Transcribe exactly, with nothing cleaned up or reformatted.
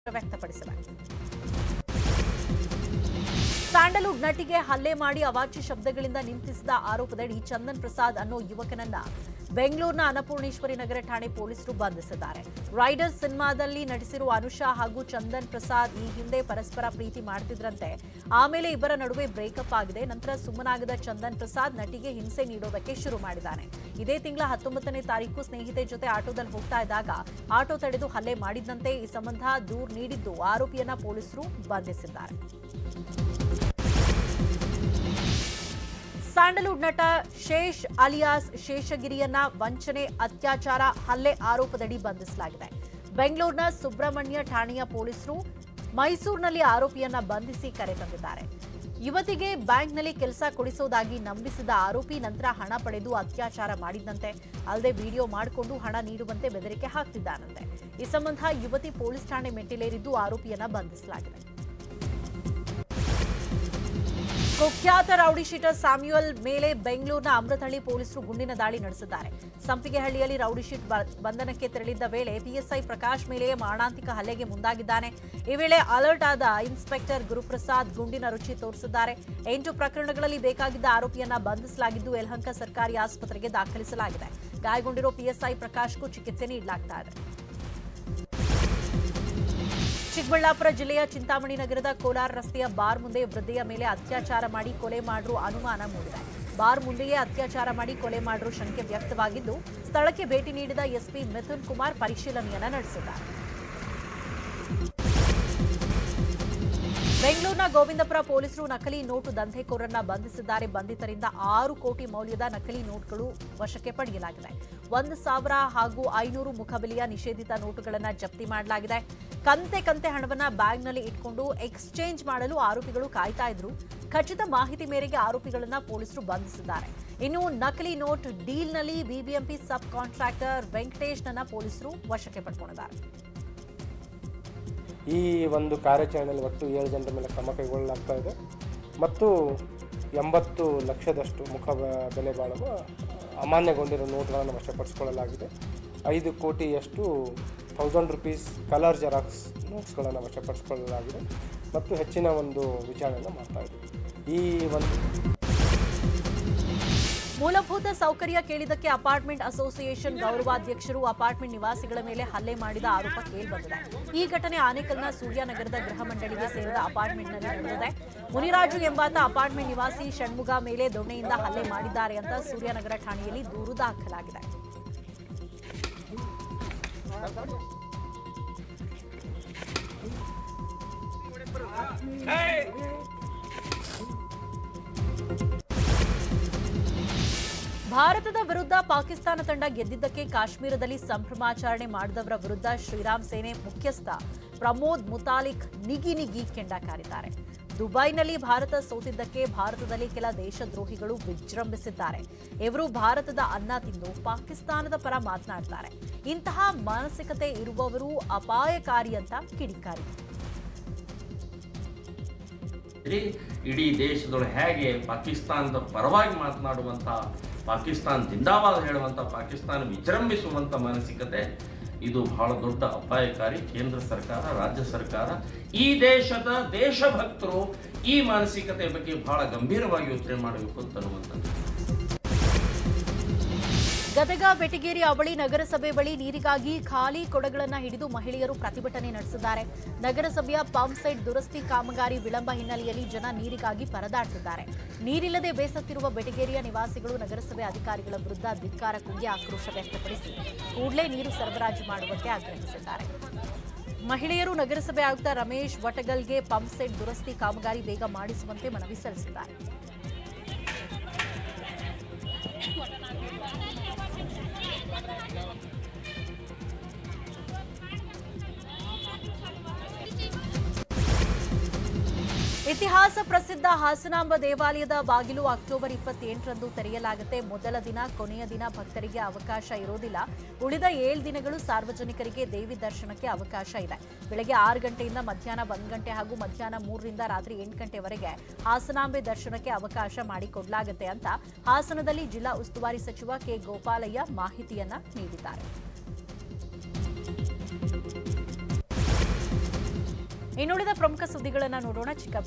ವ್ಯಕ್ತಪಡಿಸಿವೆ. ಸ್ಯಾಂಡಲ್ವುಡ್ ನಟಿಗೆ ಹಲ್ಲೆ ಮಾಡಿ ಅವಾಚ್ಯ ಶಬ್ದಗಳಿಂದ ನಿಂದಿಸಿದ ಆರೋಪದಡಿ ಚಂದನ್ ಪ್ರಸಾದ್ ಅನ್ನೋ ಯುವಕನನ್ನ ಬೆಂಗಳೂರಿನ ಅನ್ನಪೂರ್ಣೇಶ್ವರಿ ನಗರ ಠಾಣೆ ಪೊಲೀಸರು ಬಂಧಿಸಿದ್ದಾರೆ. ರೈಡರ್ ಸಿನಿಮಾದಲ್ಲಿ ನಟಿಸಿರುವ ಅನುಷಾ ಹಾಗೂ ಚಂದನ್ ಪ್ರಸಾದ್ ಈ ಹಿಂದೆ ಪರಸ್ಪರ ಪ್ರೀತಿ ಮಾಡ್ತಿದ್ರಂತೆ. ಆಮೇಲೆ ಇಬ್ಬರ ನಡುವೆ ಬ್ರೇಕಪ್ ಆಗಿದೆ. ನಂತರ ಸುಮ್ಮನಾಗದ ಚಂದನ್ ಪ್ರಸಾದ್ ನಟಿಗೆ ಹಿಂಸೆ ನೀಡೋದಕ್ಕೆ ಶುರು ಮಾಡಿದ್ದಾನೆ. ಇದೇ ತಿಂಗಳ ಹತ್ತೊಂಬತ್ತನೇ ತಾರೀಕು ಸ್ನೇಹಿತೆ ಜೊತೆ ಆಟೋದಲ್ಲಿ ಹೋಗ್ತಾ ಇದ್ದಾಗ ಆಟೋ ತಡೆದು ಹಲ್ಲೆ ಮಾಡಿದ್ದಂತೆ. ಈ ಸಂಬಂಧ ದೂರು ನೀಡಿದ್ದು ಆರೋಪಿಯನ್ನ ಪೊಲೀಸರು ಬಂಧಿಸಿದ್ದಾರೆ. ಸ್ಯಾಂಡಲ್ವುಡ್ ನಟ ಶೇಷ್ ಅಲಿಯಾಸ್ ಶೇಷಗಿರಿಯನ್ನ ವಂಚನೆ, ಅತ್ಯಾಚಾರ, ಹಲ್ಲೆ ಆರೋಪದಡಿ ಬಂಧಿಸಲಾಗಿದೆ. ಬೆಂಗಳೂರಿನ ಸುಬ್ರಹ್ಮಣ್ಯ ಠಾಣೆಯ ಪೊಲೀಸರು ಮೈಸೂರಿನಲ್ಲಿ ಆರೋಪಿಯನ್ನ ಬಂಧಿಸಿ ಕರೆತಂದಿದ್ದಾರೆ. ಯುವತಿಗೆ ಬ್ಯಾಂಕ್ನಲ್ಲಿ ಕೆಲಸ ಕೊಡಿಸೋದಾಗಿ ನಂಬಿಸಿದ ಆರೋಪಿ ನಂತರ ಹಣ ಪಡೆದು ಅತ್ಯಾಚಾರ ಮಾಡಿದಂತೆ. ಅಲ್ಲದೆ ವಿಡಿಯೋ ಮಾಡಿಕೊಂಡು ಹಣ ನೀಡುವಂತೆ ಬೆದರಿಕೆ ಹಾಕ್ತಿದ್ದಾನಂತೆ. ಈ ಸಂಬಂಧ ಯುವತಿ ಪೊಲೀಸ್ ಠಾಣೆ ಮೆಟ್ಟಿಲೇರಿದ್ದು ಆರೋಪಿಯನ್ನ ಬಂಧಿಸಲಾಗಿದೆ. ಕುಖ್ಯಾತ ರೌಡಿ ಶೀಟರ್ ಸ್ಯಾಮ್ಯುಯಲ್ ಮೇಲೆ ಬೆಂಗಳೂರಿನ ಅಮೃತಹಳ್ಳಿ ಪೊಲೀಸರು ಗುಂಡಿನ ದಾಳಿ ನಡೆಸಿದ್ದಾರೆ. ಸಂಪಿಗೆಹಳ್ಳಿಯಲ್ಲಿ ರೌಡಿ ಶೀಟ್ ಬಂಧನಕ್ಕೆ ತೆರಳಿದ್ದ ವೇಳೆ ಪಿಎಸ್ಐ ಪ್ರಕಾಶ್ ಮೇಲೆಯೇ ಮಾರಣಾಂತಿಕ ಹಲ್ಲೆಗೆ ಮುಂದಾಗಿದ್ದಾನೆ. ಈ ವೇಳೆ ಅಲರ್ಟ್ ಆದ ಇನ್ಸ್ಪೆಕ್ಟರ್ ಗುರುಪ್ರಸಾದ್ ಗುಂಡಿನ ರುಚಿ ತೋರಿಸಿದ್ದಾರೆ. ಎಂಟು ಪ್ರಕರಣಗಳಲ್ಲಿ ಬೇಕಾಗಿದ್ದ ಆರೋಪಿಯನ್ನ ಬಂಧಿಸಲಾಗಿದ್ದು ಯಲಹಂಕ ಸರ್ಕಾರಿ ಆಸ್ಪತ್ರೆಗೆ ದಾಖಲಿಸಲಾಗಿದೆ. ಗಾಯಗೊಂಡಿರೋ ಪಿಎಸ್ಐ ಪ್ರಕಾಶ್ಗೂ ಚಿಕಿತ್ಸೆ ನೀಡಲಾಗ್ತಾ ಇದೆ. ಚಿಕ್ಕಬಳ್ಳಾಪುರ ಜಿಲ್ಲೆಯ ಚಿಂತಾಮಣಿ ನಗರದ ಕೋಲಾರ ರಸ್ತೆಯ ಬಾರ್ ಮುಂದೆ ವೃದ್ಧೆಯ ಮೇಲೆ ಅತ್ಯಾಚಾರ ಮಾಡಿ ಕೊಲೆ ಮಾಡಿರುವ ಅನುಮಾನ ಮೂಡಿದೆ. ಬಾರ್ ಮುಂದೆಯೇ ಅತ್ಯಾಚಾರ ಮಾಡಿ ಕೊಲೆ ಮಾಡಿರುವ ಶಂಕೆ ವ್ಯಕ್ತವಾಗಿದ್ದು ಸ್ಥಳಕ್ಕೆ ಭೇಟಿ ನೀಡಿದ ಎಸ್ಪಿ ಮಿಥುನ್ ಕುಮಾರ್ ಪರಿಶೀಲನೆಯನ್ನ ನಡೆಸಿದ್ದಾರೆ. ಬೆಂಗಳೂರಿನ ಗೋವಿಂದಪುರ ಪೊಲೀಸರು ನಕಲಿ ನೋಟು ದಂಧೆಕೋರನ್ನ ಬಂಧಿಸಿದ್ದಾರೆ. ಬಂಧಿತರಿಂದ ಆರು ಕೋಟಿ ಮೌಲ್ಯದ ನಕಲಿ ನೋಟ್ಗಳು ವಶಕ್ಕೆ ಪಡೆಯಲಾಗಿದೆ. ಒಂದು ಸಾವಿರ ಹಾಗೂ ಐನೂರು ಮುಖಬೆಲೆಯ ನಿಷೇಧಿತ ನೋಟುಗಳನ್ನು ಜಪ್ತಿ ಮಾಡಲಾಗಿದೆ. ಕಂತೆ ಕಂತೆ ಹಣವನ್ನ ಬ್ಯಾಗ್ನಲ್ಲಿ ಇಟ್ಕೊಂಡು ಎಕ್ಸ್ಚೇಂಜ್ ಮಾಡಲು ಆರೋಪಿಗಳು ಕಾಯ್ತಾ ಇದ್ರು. ಖಚಿತ ಮಾಹಿತಿ ಮೇರೆಗೆ ಆರೋಪಿಗಳನ್ನ ಪೊಲೀಸರು ಬಂಧಿಸಿದ್ದಾರೆ. ಇನ್ನು ನಕಲಿ ನೋಟ್ ಡೀಲ್ನಲ್ಲಿ ಬಿಬಿಎಂಪಿ ಸಬ್ ಕಾಂಟ್ರಾಕ್ಟರ್ ವೆಂಕಟೇಶ್ನನ್ನ ಪೊಲೀಸರು ವಶಕ್ಕೆ ಪಡೆದುಕೊಂಡಿದ್ದಾರೆ. ಈ ಒಂದು ಕಾರ್ಯಾಚರಣೆಯಲ್ಲಿ ಒಟ್ಟು ಏಳು ಜನರ ಮೇಲೆ ಕ್ರಮ ಕೈಗೊಳ್ಳಲಾಗ್ತಾ ಇದೆ ಮತ್ತು ಎಂಬತ್ತು ಲಕ್ಷದಷ್ಟು ಮುಖ ಬೆಲೆ ಬಾಳುವ ಅಮಾನ್ಯಗೊಂಡಿರುವ ನೋಟ್ಗಳನ್ನು ವಶಪಡಿಸಿಕೊಳ್ಳಲಾಗಿದೆ. ಐದು ಕೋಟಿಯಷ್ಟು ಥೌಸಂಡ್ ರುಪೀಸ್ ಕಲರ್ ಜೆರಾಕ್ಸ್ ನೋಟ್ಸ್ಗಳನ್ನು ವಶಪಡಿಸಿಕೊಳ್ಳಲಾಗಿದೆ ಮತ್ತು ಹೆಚ್ಚಿನ ಒಂದು ವಿಚಾರಣೆಯನ್ನು ಮಾಡ್ತಾ ಇದೆ. ಈ ಒಂದು ಮೂಲಭೂತ ಸೌಕರ್ಯ ಕೇಳಿದ್ದಕ್ಕೆ ಅಪಾರ್ಟ್ಮೆಂಟ್ ಅಸೋಸಿಯೇಷನ್ ಗೌರವಾಧ್ಯಕ್ಷರು ಅಪಾರ್ಟ್ಮೆಂಟ್ ನಿವಾಸಿಗಳ ಮೇಲೆ ಹಲ್ಲೆ ಮಾಡಿದ ಆರೋಪ ಕೇಳಿಬಂದಿದೆ. ಈ ಘಟನೆ ಆನೇಕಲ್ನ ಸೂರ್ಯನಗರದ ಗೃಹ ಮಂಡಳಿಗೆ ಸೇರಿದ ಅಪಾರ್ಟ್ಮೆಂಟ್ನಲ್ಲಿ ನಡೆದಿದೆ. ಮುನಿರಾಜು ಎಂಬಾತ ಅಪಾರ್ಟ್ಮೆಂಟ್ ನಿವಾಸಿ ಷಣ್ಮುಗ ಮೇಲೆ ದೊಣ್ಣೆಯಿಂದ ಹಲ್ಲೆ ಮಾಡಿದ್ದಾರೆ ಅಂತ ಸೂರ್ಯನಗರ ಠಾಣೆಯಲ್ಲಿ ದೂರು ದಾಖಲಾಗಿದೆ. ಭಾರತದ ವಿರುದ್ಧ ಪಾಕಿಸ್ತಾನ ತಂಡ ಗೆದ್ದಿದ್ದಕ್ಕೆ ಕಾಶ್ಮೀರದಲ್ಲಿ ಸಂಭ್ರಮಾಚರಣೆ ಮಾಡಿದವರ ವಿರುದ್ಧ ಶ್ರೀರಾಮ್ ಸೇನೆ ಮುಖ್ಯಸ್ಥ ಪ್ರಮೋದ್ ಮುತಾಲಿಕ್ ನಿಗಿ ನಿಗಿ ಕೆಂಡ ಕಾರಿದ್ದಾರೆ. ದುಬೈನಲ್ಲಿ ಭಾರತ ಸೋತಿದ್ದಕ್ಕೆ ಭಾರತದಲ್ಲಿ ಕೆಲ ದೇಶದ್ರೋಹಿಗಳು ವಿಜೃಂಭಿಸಿದ್ದಾರೆ. ಇವರು ಭಾರತದ ಅನ್ನ ತಿಂದು ಪಾಕಿಸ್ತಾನದ ಪರ ಮಾತನಾಡ್ತಾರೆ. ಇಂತಹ ಮಾನಸಿಕತೆ ಇರುವವರು ಅಪಾಯಕಾರಿ ಅಂತ ಕಿಡಿಕಾರಿ. ಇಡೀ ದೇಶದೊಳಗೆ ಹೇಗೆ ಪಾಕಿಸ್ತಾನದ ಪರವಾಗಿ ಮಾತನಾಡುವಂಥ, ಪಾಕಿಸ್ತಾನ ಜಿಂದಾಬಾದ್ ಹೇಳುವಂಥ, ಪಾಕಿಸ್ತಾನ ವಿಜೃಂಭಿಸುವಂಥ ಮಾನಸಿಕತೆ ಇದು ಬಹಳ ದೊಡ್ಡ ಅಪಾಯಕಾರಿ. ಕೇಂದ್ರ ಸರ್ಕಾರ, ರಾಜ್ಯ ಸರ್ಕಾರ, ಈ ದೇಶದ ದೇಶಭಕ್ತರು ಈ ಮಾನಸಿಕತೆ ಬಗ್ಗೆ ಬಹಳ ಗಂಭೀರವಾಗಿ ಯೋಚನೆ ಮಾಡಬೇಕು ಅಂತನ್ನುವಂಥದ್ದು. ಗದಗ ಬೆಟಗೇರಿ ಅವಳಿ ನಗರಸಭೆ ಬಳಿ ನೀರಿಗಾಗಿ ಖಾಲಿ ಕೊಡಗಳನ್ನು ಹಿಡಿದು ಮಹಿಳೆಯರು ಪ್ರತಿಭಟನೆ ನಡೆಸಿದ್ದಾರೆ. ನಗರಸಭೆಯ ಪಂಪ್ ಸೆಟ್ ದುರಸ್ತಿ ಕಾಮಗಾರಿ ವಿಳಂಬ ಹಿನ್ನೆಲೆಯಲ್ಲಿ ಜನ ನೀರಿಗಾಗಿ ಪರದಾಡ್ತಿದ್ದಾರೆ. ನೀರಿಲ್ಲದೆ ಬೇಸತ್ತಿರುವ ಬೆಟಗೇರಿಯ ನಿವಾಸಿಗಳು ನಗರಸಭೆ ಅಧಿಕಾರಿಗಳ ವಿರುದ್ಧ ಧಿಕ್ಕಾರ ಕೂಗಿ ಆಕ್ರೋಶ ವ್ಯಕ್ತಪಡಿಸಿ ಕೂಡಲೇ ನೀರು ಸರಬರಾಜು ಮಾಡುವಂತೆ ಆಗ್ರಹಿಸಿದ್ದಾರೆ. ಮಹಿಳೆಯರು ನಗರಸಭೆ ಆಯುಕ್ತ ರಮೇಶ್ ವಟಗಲ್ಗೆ ಪಂಪ್ ಸೆಟ್ ದುರಸ್ತಿ ಕಾಮಗಾರಿ ಬೇಗ ಮಾಡಿಸುವಂತೆ ಮನವಿ ಸಲ್ಲಿಸಿದ್ದಾರೆ. ಇತಿಹಾಸ ಪ್ರಸಿದ್ಧ ಹಾಸನಾಂಬ ದೇವಾಲಯದ ಬಾಗಿಲು ಅಕ್ಟೋಬರ್ ಇಪ್ಪತ್ತೆಂಟರಂದು ತೆರೆಯಲಾಗುತ್ತೆ. ಮೊದಲ ದಿನ, ಕೊನೆಯ ದಿನ ಭಕ್ತರಿಗೆ ಅವಕಾಶ ಇರೋದಿಲ್ಲ. ಉಳಿದ ಏಳು ದಿನಗಳು ಸಾರ್ವಜನಿಕರಿಗೆ ದೇವಿ ದರ್ಶನಕ್ಕೆ ಅವಕಾಶ ಇದೆ. ಬೆಳಗ್ಗೆ ಆರು ಗಂಟೆಯಿಂದ ಮಧ್ಯಾಹ್ನ ಒಂದು ಗಂಟೆ ಹಾಗೂ ಮಧ್ಯಾಹ್ನ ಮೂರರಿಂದ ರಾತ್ರಿ ಎಂಟು ಗಂಟೆವರೆಗೆ ಹಾಸನಾಂಬೆ ದರ್ಶನಕ್ಕೆ ಅವಕಾಶ ಮಾಡಿಕೊಡಲಾಗುತ್ತೆ ಅಂತ ಹಾಸನದಲ್ಲಿ ಜಿಲ್ಲಾ ಉಸ್ತುವಾರಿ ಸಚಿವ ಕೆ ಗೋಪಾಲಯ್ಯ ಮಾಹಿತಿಯನ್ನ ನೀಡಿದ್ದಾರೆ. ಇನ್ನುಳಿದ ಪ್ರಮುಖ ಸುದ್ದಿಗಳನ್ನು ನೋಡೋಣ. ಚಿಕ್ಕ